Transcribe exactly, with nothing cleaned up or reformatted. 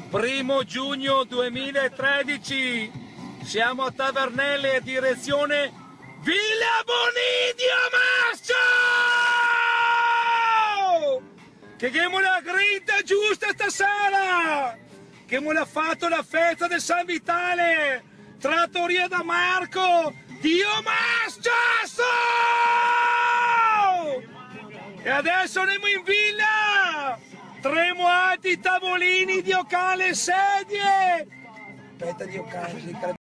Primo giugno duemilatredici, siamo a Tavernelle, direzione Villa Bonidio Masso! Che abbiamo la grinta giusta stasera! Che abbiamo fatto la festa del San Vitale! Trattoria da Marco! Dio Masso! E adesso andiamo in villa! Tremo alti, tavolini, diocale, sedie! Aspetta, diocale,